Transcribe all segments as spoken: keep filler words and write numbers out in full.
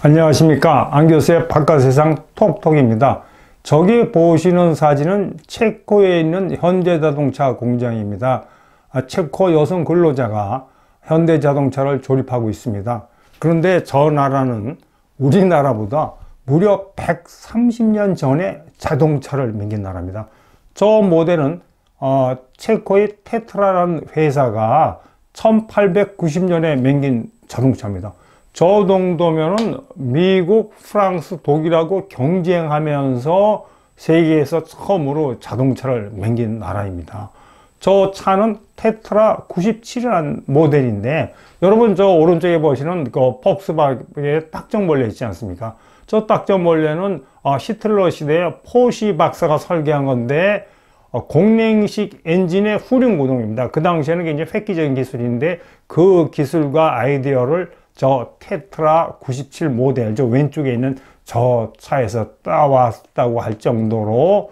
안녕하십니까. 안교수의 바깥세상 톡톡입니다. 저기 보시는 사진은 체코에 있는 현대자동차 공장입니다. 체코 여성 근로자가 현대자동차를 조립하고 있습니다. 그런데 저 나라는 우리나라보다 무려 백삼십 년 전에 자동차를 만든 나라입니다. 저 모델은 어, 체코의 테트라라는 회사가 천팔백구십 년에 만든 자동차입니다. 저 정도면은 미국, 프랑스, 독일하고 경쟁하면서 세계에서 처음으로 자동차를 만든 나라입니다. 저 차는 테트라 구십칠이라는 모델인데, 여러분 저 오른쪽에 보시는 그 폭스바겐의 딱정벌레 있지 않습니까? 저 딱정벌레는 어, 히틀러 시대에 포시 박사가 설계한 건데, 어, 공랭식 엔진의 후륜구동입니다. 그 당시에는 굉장히 획기적인 기술인데, 그 기술과 아이디어를 저 테트라 구십칠 모델, 저 왼쪽에 있는 저 차에서 따왔다고 할 정도로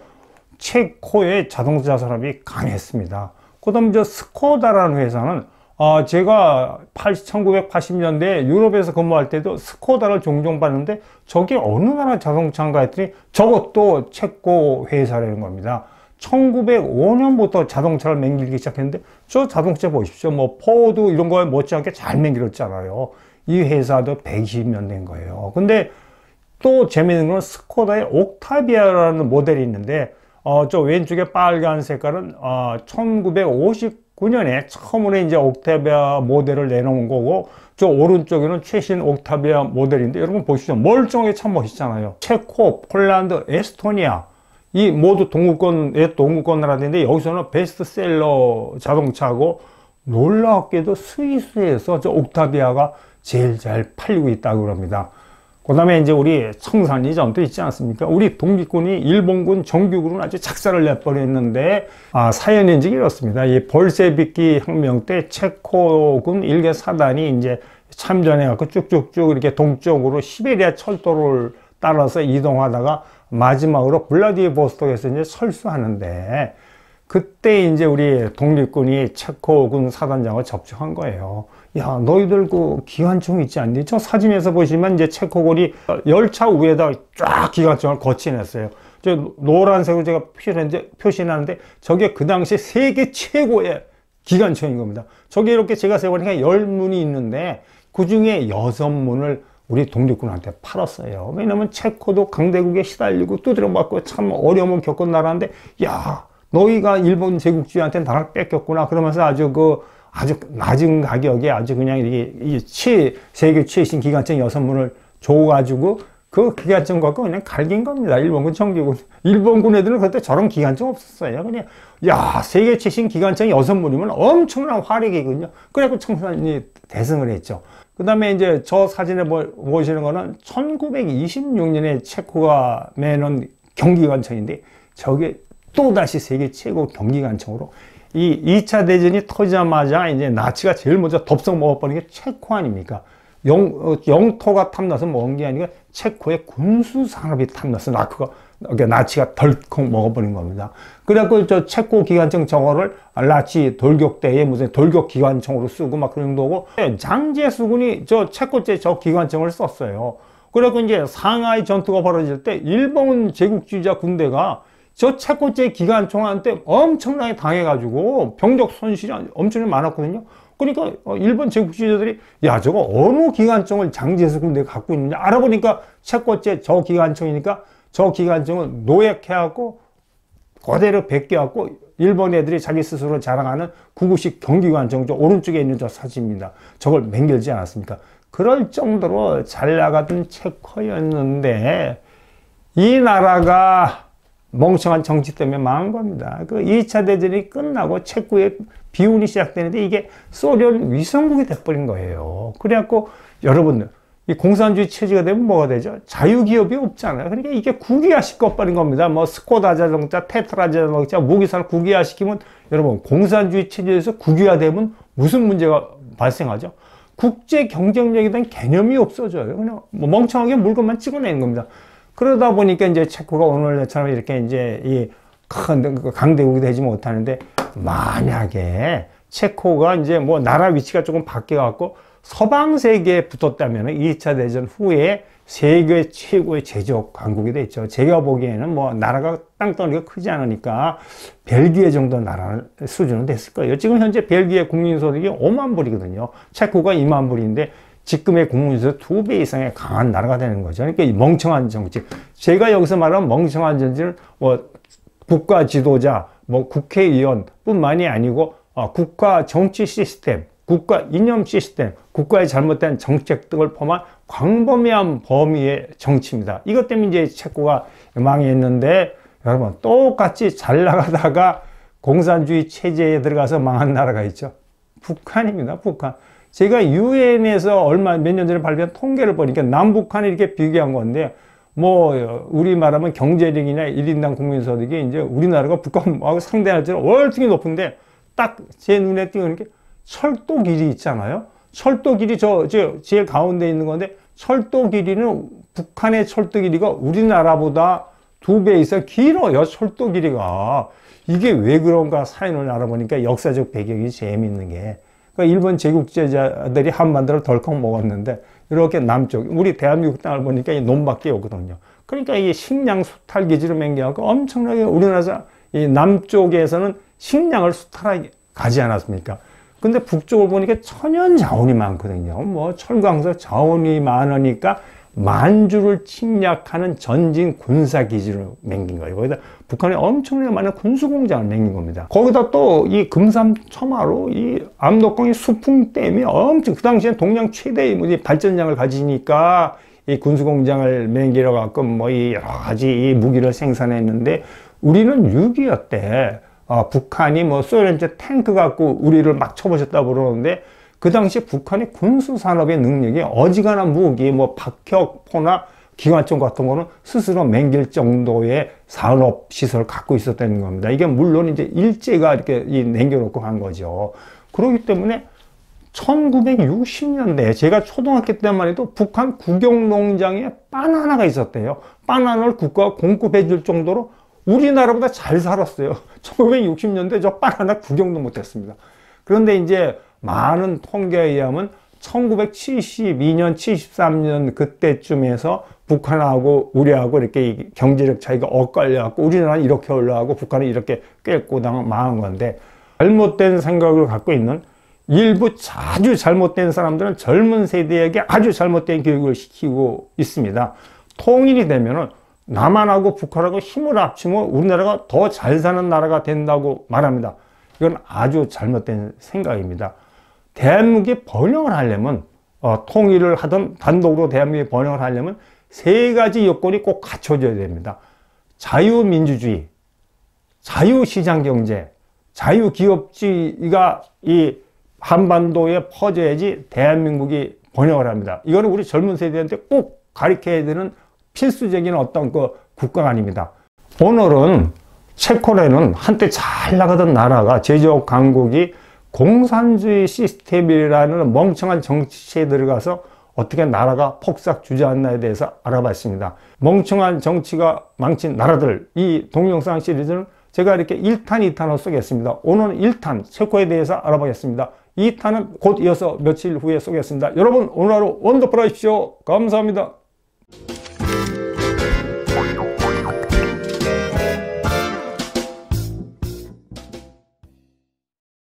체코의 자동차 산업이 강했습니다. 그 다음 저 스코다라는 회사는 어, 제가 천구백팔십 년대 유럽에서 근무할 때도 스코다를 종종 봤는데, 저게 어느 나라 자동차인가 했더니 저것도 체코 회사라는 겁니다. 천구백오 년부터 자동차를 만들기 시작했는데, 저 자동차 보십시오. 뭐 포드 이런 거에 못지않게 잘 만들었잖아요. 이 회사도 백이십 년 된 거예요. 근데 또 재미있는 건 스코다의 옥타비아라는 모델이 있는데, 어, 저 왼쪽에 빨간 색깔은 어, 천구백오십구 년에 처음으로 이제 옥타비아 모델을 내놓은 거고, 저 오른쪽에는 최신 옥타비아 모델인데, 여러분 보시죠. 멀쩡하게 참 멋있잖아요. 체코, 폴란드, 에스토니아 이 모두 동구권의 동구권 나라인데, 여기서는 베스트셀러 자동차고, 놀랍게도 스위스에서 저 옥타비아가 제일 잘 팔리고 있다고 그럽니다. 그 다음에 이제 우리 청산리 전투 있지 않습니까? 우리 독립군이 일본군 정규군을 아주 작사를 내버렸는데, 아, 사연이 이제 이렇습니다. 이 볼셰비키 혁명 때 체코군 일개 사단이 이제 참전해갖고 쭉쭉쭉 이렇게 동쪽으로 시베리아 철도를 따라서 이동하다가 마지막으로 블라디보스톡에서 이제 철수하는데, 그때 이제 우리 독립군이 체코군 사단장을 접촉한 거예요. 야, 너희들 그 기관총 있지 않니? 저 사진에서 보시면 이제 체코군이 열차 위에다 쫙 기관총을 거치냈어요. 저 노란색으로 제가 표시했는데, 표시하는데 저게 그 당시 세계 최고의 기관총인 겁니다. 저게 이렇게 제가 세보니까 열 문이 있는데, 그 중에 여섯 문을 우리 독립군한테 팔았어요. 왜냐면 체코도 강대국에 시달리고 두드려 맞고 참 어려움을 겪은 나라인데, 야, 너희가 일본 제국주의한테 나라를 뺏겼구나. 그러면서 아주 그 아주 낮은 가격에 아주 그냥 이게 최, 세계 최신 기관총 여섯 문을 줘가지고 그 기관총 갖고 그냥 갈긴 겁니다. 일본군 정규군. 일본군 애들은 그때 저런 기관총 없었어요. 그냥, 야, 세계 최신 기관총 여섯 문이면 엄청난 화력이거든요. 그래갖고 청산이 대승을 했죠. 그 다음에 이제 저 사진에 보시는 거는 천구백이십육 년에 체코가 내놓은 경기관총인데, 저게 또다시 세계 최고 경기관총으로, 이 이 차 대전이 터지자마자 이제 나치가 제일 먼저 덥석 먹어버린 게 체코 아닙니까? 영, 어, 영토가 탐나서 먹은 게 아니라 체코의 군수 산업이 탐나서 나치가, 나치가 덜컥 먹어버린 겁니다. 그래갖고 저 체코 기관총 저거를 나치 돌격 때에 무슨 돌격 기관총으로 쓰고 막 그런 거고, 장제수군이 저 체코제 저 기관총을 썼어요. 그래갖고 이제 상하이 전투가 벌어질 때 일본 제국주의자 군대가 저 체코제 기관총한테 엄청나게 당해가지고 병력 손실이 엄청 많았거든요. 그러니까 일본 제국주의자들이, 야, 저거 어느 기관총을 장제수 군대가 갖고 있느냐 알아보니까 체코제 저 기관총이니까, 저 기관총은 노획해갖고 그대로 베껴갖고 일본 애들이 자기 스스로 자랑하는 구구식 경기관총, 저 오른쪽에 있는 저 사진입니다. 저걸 맹결지 않았습니까? 그럴 정도로 잘 나가던 체코였는데, 이 나라가 멍청한 정치 때문에 망한 겁니다. 그 이 차 대전이 끝나고 체코의 비운이 시작되는데, 이게 소련 위성국이 돼버린 거예요. 그래갖고 여러분들, 이 공산주의 체제가 되면 뭐가 되죠? 자유기업이 없잖아요. 그러니까 이게 국유화 시켜버린 겁니다. 뭐 스코다 자동차, 테트라 자동차, 무기사를 국유화 시키면, 여러분 공산주의 체제에서 국유화 되면 무슨 문제가 발생하죠? 국제 경쟁력에 대한 개념이 없어져요. 그냥 뭐 멍청하게 물건만 찍어내는 겁니다. 그러다 보니까 이제 체코가 오늘처럼 이렇게 이제 이 큰 강대국이 되지 못하는데, 만약에 체코가 이제 뭐 나라 위치가 조금 바뀌어 갖고 서방 세계에 붙었다면 이 차 대전 후에 세계 최고의 제조업 강국이 됐죠. 제가 보기에는 뭐 나라가 땅덩어리가 크지 않으니까 벨기에 정도 나라 수준은 됐을 거예요. 지금 현재 벨기에 국민소득이 오만 불이거든요. 체코가 이만 불인데 지금의 국민소득 두 배 이상의 강한 나라가 되는 거죠. 그러니까 멍청한 정치. 제가 여기서 말하는 멍청한 정치는 뭐 국가 지도자, 뭐 국회의원 뿐만이 아니고 어, 국가 정치 시스템, 국가 이념 시스템, 국가의 잘못된 정책 등을 포함한 광범위한 범위의 정치입니다. 이것 때문에 이제 체코가 망했는데 여러분 똑같이 잘 나가다가 공산주의 체제에 들어가서 망한 나라가 있죠. 북한입니다. 북한. 제가 유엔에서 얼마 몇 년 전에 발표한 통계를 보니까 남북한을 이렇게 비교한 건데 뭐 우리 말하면 경제력이나 일 인당 국민소득이 이제 우리나라가 북한하고 상대할지는 월등히 높은데 딱 제 눈에 띄는 게 철도 길이 있잖아요. 철도 길이 저, 저 제일 가운데 있는 건데 철도 길이는 북한의 철도 길이가 우리나라보다 두 배 이상 길어요. 철도 길이가. 이게 왜 그런가 사연을 알아보니까 역사적 배경이 재미있는 게 그러니까 일본 제국주의자들이 한반도를 덜컥 먹었는데 이렇게 남쪽 우리 대한민국 땅을 보니까 이 논밖에 없거든요. 그러니까 이게 식량 수탈 기지로 맹겨갖고 엄청나게 우리나라 이 남쪽에서는 식량을 수탈하게 가지 않았습니까? 근데 북쪽을 보니까 천연 자원이 많거든요. 뭐 철강석 자원이 많으니까 만주를 침략하는 전진 군사 기지로 맹긴 거예요. 거기다 북한에 엄청나게 많은 군수 공장을 맹긴 겁니다. 거기다 또 이 금삼첨화로 이 압록강의 수풍댐이 엄청 그 당시에 동양 최대의 발전량을 가지니까 이 군수 공장을 맹기려 갖고 뭐 이 여러 가지 이 무기를 생산했는데 우리는 육이오 때 어, 북한이 뭐 소련제 탱크 갖고 우리를 막 쳐보셨다고 그러는데 그 당시 북한의 군수산업의 능력이 어지간한 무기, 뭐 박격포나 기관총 같은 거는 스스로 맹길 정도의 산업시설을 갖고 있었다는 겁니다. 이게 물론 이제 일제가 이렇게 남겨놓고 간 거죠. 그렇기 때문에 천구백육십 년대 제가 초등학교 때만 해도 북한 국영농장에 바나나가 있었대요. 바나나를 국가가 공급해 줄 정도로 우리나라보다 잘 살았어요. 천구백육십 년대 저 바나나 구경도 못했습니다. 그런데 이제 많은 통계에 의하면 천구백칠십이 년, 칠십삼 년 그때쯤에서 북한하고 우리하고 이렇게 경제력 차이가 엇갈려갖고 우리나라는 이렇게 올라가고 북한은 이렇게 꿰고 망한 건데 잘못된 생각을 갖고 있는 일부 아주 잘못된 사람들은 젊은 세대에게 아주 잘못된 교육을 시키고 있습니다. 통일이 되면은 남한하고 북한하고 힘을 합치면 우리나라가 더 잘 사는 나라가 된다고 말합니다. 이건 아주 잘못된 생각입니다. 대한민국이 번영을 하려면 어, 통일을 하든 단독으로 대한민국이 번영을 하려면 세 가지 요건이 꼭 갖춰져야 됩니다. 자유민주주의, 자유시장경제, 자유기업주의가 이 한반도에 퍼져야지 대한민국이 번영을 합니다. 이거는 우리 젊은 세대한테 꼭 가르쳐야 되는 필수적인 어떤 그 국가가 아닙니다. 오늘은 체코라는 한때 잘 나가던 나라가 제조업 강국이 공산주의 시스템이라는 멍청한 정치에 들어가서 어떻게 나라가 폭삭 주저앉나에 대해서 알아봤습니다. 멍청한 정치가 망친 나라들, 이 동영상 시리즈는 제가 이렇게 일 탄, 이 탄으로 쏘겠습니다. 오늘은 일 탄, 체코에 대해서 알아보겠습니다. 이 탄은 곧 이어서 며칠 후에 쏘겠습니다. 여러분 오늘 하루 원더풀 하십시오. 감사합니다.